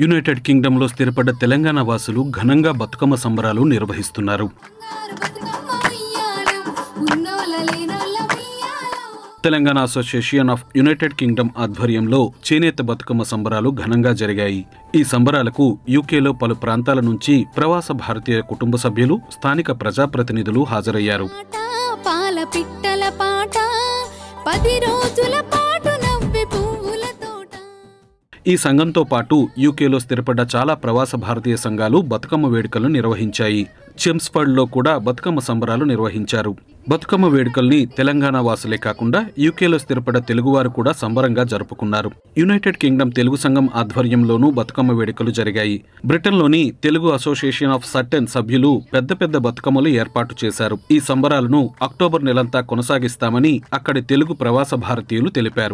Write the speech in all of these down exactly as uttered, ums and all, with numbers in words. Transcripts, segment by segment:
United కింగ్డమ్లో స్థిరపడ్డ Telangana వాసులు ఘనంగా బతుకమ్మ సంబరాలు నిర్వహిస్తున్నారు. Telangana Association of United Kingdom ఆధ్వర్యంలో చేనేత బతుకమ్మ సంబరాలు ఘనంగా జరిగాయి. ఈ సంబరాలకు యూకేలో పలు ప్రాంతాల నుంచి ప్రవాస భారతీయ కుటుంబ సభ్యులు, స్థానిక ప్రజాప్రతినిధులు హాజరయ్యారు. ఈ సంఘంతో పాటు యూకేలో స్థిరపడ్డ చాలా ప్రవాస భారతీయ సంఘాలు బతుకమ్మ వేడుకలను నిర్వహించాయి. చెమ్స్ఫర్డ్లో కూడా బతుకమ్మ సంబరాలు నిర్వహించారు. బతుకమ్మ వేడుకల్ని తెలంగాణ వాసులే కాకుండా యూకేలో స్థిరపడ్డ తెలుగువారు కూడా సంబరంగా జరుపుకున్నారు. యునైటెడ్ కింగ్డమ్ తెలుగు సంఘం ఆధ్వర్యంలోనూ బతుకమ్మ వేడుకలు జరిగాయి. బ్రిటన్లోని తెలుగు అసోసియేషన్ ఆఫ్ సర్టెన్ సభ్యులు పెద్ద పెద్ద బతుకమ్మలు ఏర్పాటు చేశారు. ఈ సంబరాలను అక్టోబర్ నెలంతా కొనసాగిస్తామని అక్కడి తెలుగు ప్రవాస భారతీయులు తెలిపారు.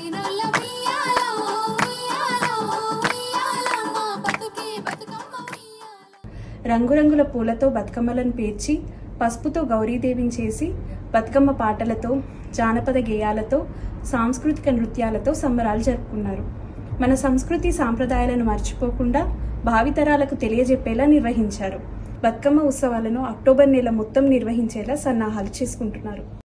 రంగురంగుల పూలతో బతుకమ్మలను పేర్చి పసుపుతో గౌరీదేవిని చేసి బతుకమ్మ పాటలతో, జానపద గేయాలతో, సాంస్కృతిక నృత్యాలతో సంబరాలు జరుపుకున్నారు. మన సంస్కృతి సాంప్రదాయాలను మర్చిపోకుండా భావితరాలకు తెలియజెప్పేలా నిర్వహించారు. బతుకమ్మ ఉత్సవాలను అక్టోబర్ నెల మొత్తం నిర్వహించేలా సన్నాహాలు చేసుకుంటున్నారు.